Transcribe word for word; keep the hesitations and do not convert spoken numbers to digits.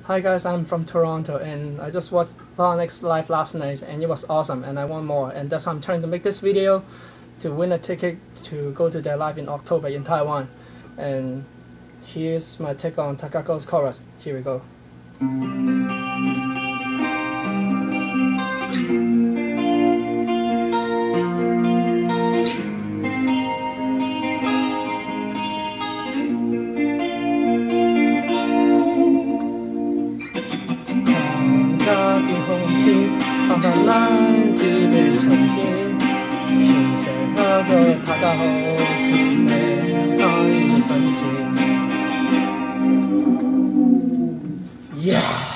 Hi guys, I'm from Toronto and I just watched Chthonic live last night and it was awesome and I want more, and that's why I'm trying to make this video to win a ticket to go to their live in October in Taiwan. And here's my take on Takao's chorus. Here we go. Yeah!